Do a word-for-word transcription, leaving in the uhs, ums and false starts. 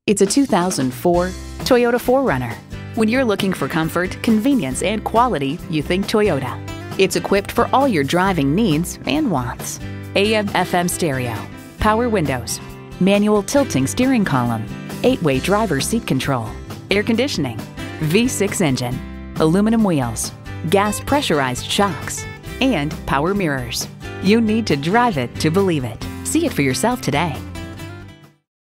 It's a two thousand four Toyota four runner. When you're looking for comfort, convenience, and quality, you think Toyota. It's equipped for all your driving needs and wants. A M F M stereo, power windows, manual tilting steering column, eight-way driver's seat control, air conditioning, V six engine, aluminum wheels, gas pressurized shocks, and power mirrors. You need to drive it to believe it. See it for yourself today.